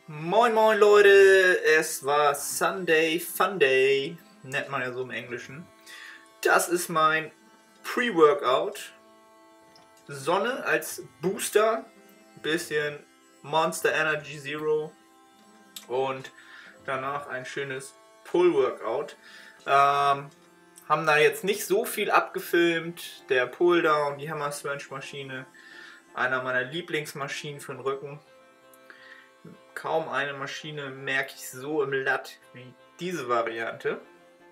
Moin moin Leute, es war Sunday Funday, nennt man ja so im Englischen. Das ist mein Pre-Workout. Sonne als Booster, bisschen Monster Energy Zero und danach ein schönes Pull-Workout. Haben da jetzt nicht so viel abgefilmt. Der Pull-Down, die Hammer Strength Maschine, einer meiner Lieblingsmaschinen für den Rücken. Kaum eine Maschine merke ich so im Lat wie diese Variante.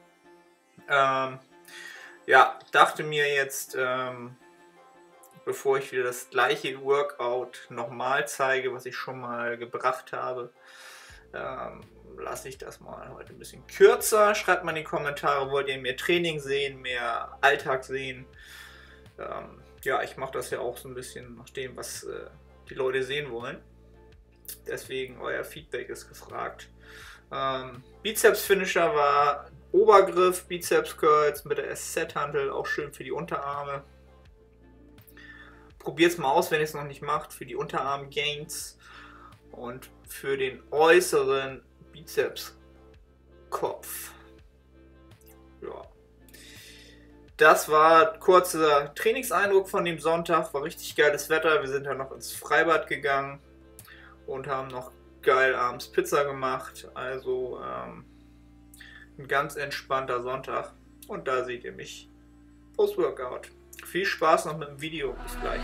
Ja, dachte mir jetzt, bevor ich wieder das gleiche Workout nochmal zeige, was ich schon mal gebracht habe, lasse ich das mal heute ein bisschen kürzer. Schreibt mal in die Kommentare, wollt ihr mehr Training sehen, mehr Alltag sehen? Ja, ich mache das ja auch so ein bisschen nach dem, was die Leute sehen wollen. Deswegen euer Feedback ist gefragt. Bizeps Finisher war Obergriff, Bizeps Curls mit der SZ-Hantel, auch schön für die Unterarme. Probiert es mal aus, wenn ihr es noch nicht macht, für die Unterarm Gains und für den äußeren Bizepskopf. Ja. Das war ein kurzer Trainingseindruck von dem Sonntag, war richtig geiles Wetter. Wir sind dann noch ins Freibad gegangen und haben noch geil abends Pizza gemacht. Also ein ganz entspannter Sonntag. Und da seht ihr mich Post-Workout. Viel Spaß noch mit dem Video. Bis gleich.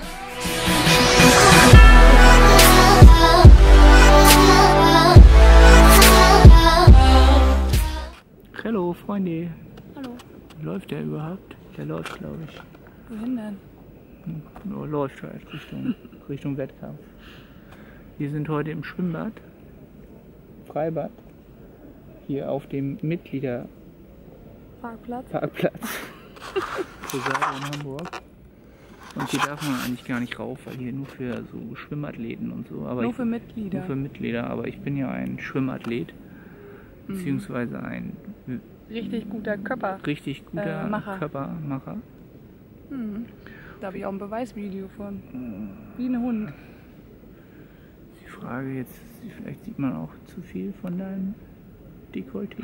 Hallo Freunde. Hallo. Läuft der überhaupt? Der läuft, glaube ich. Wohin denn? Nur läuft halt Richtung Wettkampf. Wir sind heute im Schwimmbad, Freibad, hier auf dem Mitgliederparkplatz für Saal in Hamburg. Und hier darf man eigentlich gar nicht rauf, weil hier nur für so Schwimmathleten und so. Aber nur für Mitglieder? Nur für Mitglieder, aber ich bin ja ein Schwimmathlet, beziehungsweise ein richtig guter Körper. Richtig guter Körpermacher. Da habe ich auch ein Beweisvideo von. Wie ein Hund. Die Frage jetzt, vielleicht sieht man auch zu viel von deinem Dekolleté.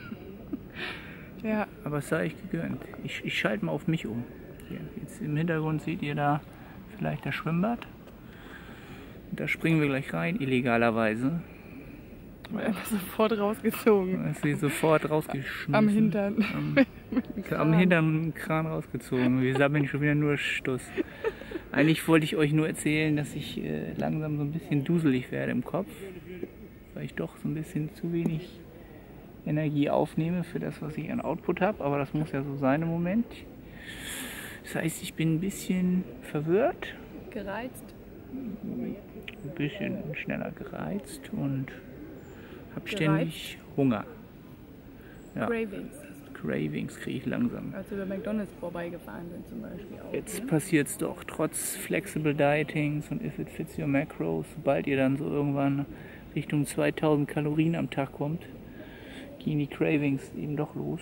Ja. Aber es sei euch gegönnt. Ich schalte mal auf mich um. Hier, jetzt im Hintergrund seht ihr da vielleicht das Schwimmbad. Da springen wir gleich rein, illegalerweise. Einfach sofort rausgezogen. Ist sie sofort rausgeschmissen. Am Hintern. Am Hintern Kran rausgezogen. Wir sammeln schon wieder nur Stuss. Eigentlich wollte ich euch nur erzählen, dass ich langsam so ein bisschen duselig werde im Kopf. Weil ich doch so ein bisschen zu wenig Energie aufnehme für das, was ich an Output habe. Aber das muss ja so sein im Moment. Das heißt, ich bin ein bisschen verwirrt. Gereizt? Ein bisschen schneller gereizt und habe ständig Hunger. Ja. Cravings kriege ich langsam. Als wir bei McDonald's vorbeigefahren sind zum Beispiel auch. Jetzt passiert es doch, trotz Flexible Dietings und If It Fits Your Macros, sobald ihr dann so irgendwann Richtung 2000 Kalorien am Tag kommt, gehen die Cravings eben doch los.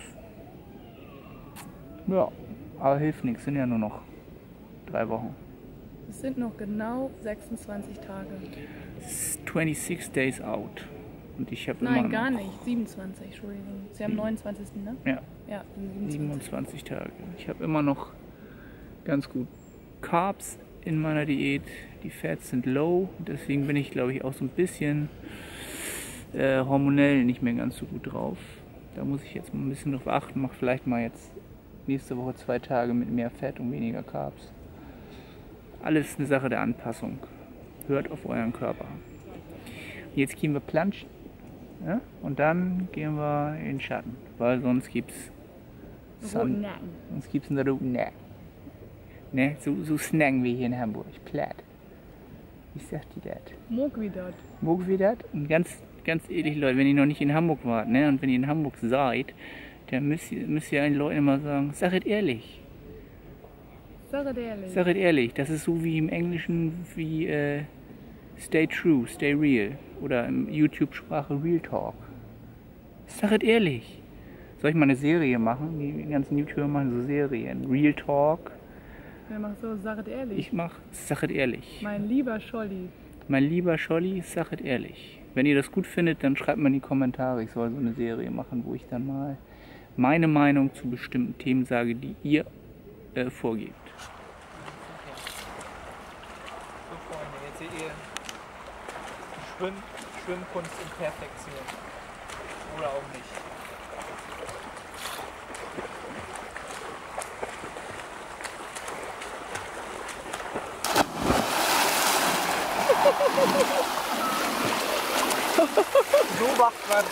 Ja, aber hilft nichts, sind ja nur noch 3 Wochen. Es sind noch genau 26 Tage. 26 days out. Und ich habe Nein, immer noch, gar nicht. 27, Entschuldigung. Sie haben 29. ne? Ja. Ja, 27 Tage. Ich habe immer noch ganz gut Carbs in meiner Diät. Die Fats sind low. Deswegen bin ich, glaube ich, auch so ein bisschen hormonell nicht mehr ganz so gut drauf. Da muss ich jetzt mal ein bisschen drauf achten. Mache vielleicht mal jetzt nächste Woche 2 Tage mit mehr Fett und weniger Carbs. Alles eine Sache der Anpassung. Hört auf euren Körper. Jetzt gehen wir planschen. Ja? Und dann gehen wir in den Schatten, weil sonst gibt es einen roten Nacken. Ne? So snacken wir hier in Hamburg. Platt. Wie sagt die das? Mog wie das. Mog wie das? Und ganz ehrlich, Leute, wenn ihr noch nicht in Hamburg wart, ne? Und wenn ihr in Hamburg seid, dann müsst ihr den Leuten immer sagen, sag es ehrlich. Sag es ehrlich. Sag es ehrlich. Das ist so wie im Englischen wie stay true, stay real. Oder in YouTube-Sprache Real Talk. Sag es ehrlich. Soll ich mal eine Serie machen? Die ganzen YouTuber machen so Serien. Real Talk. Wer macht so, sag es ehrlich? Ich mach, sag es ehrlich. Mein lieber Scholli. Mein lieber Scholli, sag es ehrlich. Wenn ihr das gut findet, dann schreibt mal in die Kommentare. Ich soll so eine Serie machen, wo ich dann mal meine Meinung zu bestimmten Themen sage, die ihr vorgebt. So Freunde, jetzt seht ihr die Schwimmkunst in Perfektion. Oder auch nicht. So macht man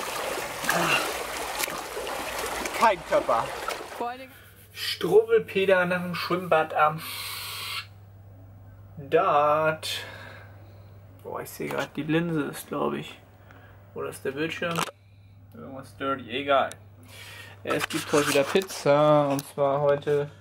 kein Körper. Struwwelpeter nach dem Schwimmbad am Start. Boah, ich sehe gerade, die Linse ist, glaube ich. Oder ist der Bildschirm? Irgendwas dirty, egal. Es gibt heute wieder Pizza und zwar heute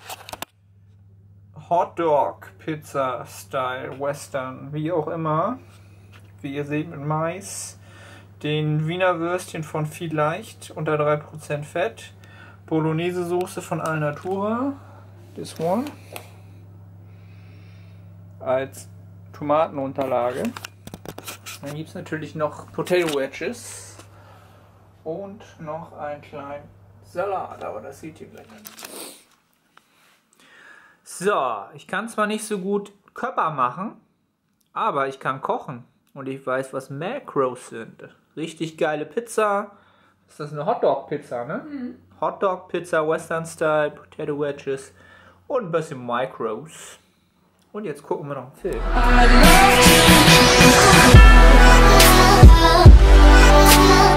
Hotdog Pizza Style Western, wie auch immer. Wie ihr seht mit Mais, den Wiener Würstchen von Vielleicht unter 3% Fett, Bolognese Soße von Alnatura, this one, als Tomatenunterlage. Dann gibt es natürlich noch Potato Wedges und noch einen kleinen Salat, aber das seht ihr gleich an. So, ich kann zwar nicht so gut Körper machen, aber ich kann kochen und ich weiß, was Macros sind. Richtig geile Pizza. Ist das eine Hotdog-Pizza, ne? Mhm. Hotdog-Pizza, Western Style, Potato Wedges und ein bisschen Macros. Und jetzt gucken wir noch einen Film.